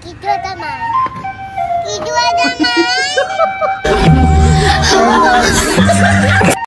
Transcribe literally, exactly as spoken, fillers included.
คิดด้วยต้นไม้